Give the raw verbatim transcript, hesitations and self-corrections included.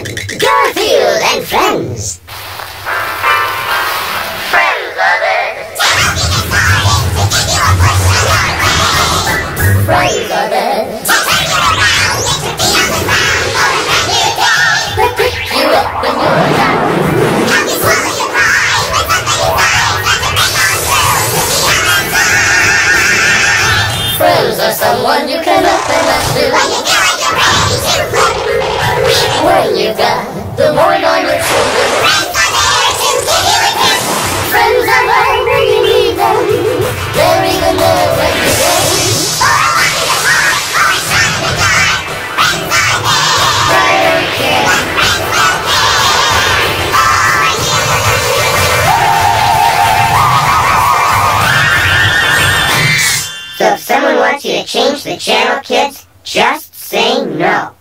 Garfield and Friends. Friends are there. Friends are there. They pick you up when you're down. Friends are someone you can open up to. When you got the world on your shoulders. Friends are there when you need them. They're even there when you go. So if someone wants you to change the channel, kids, just say no.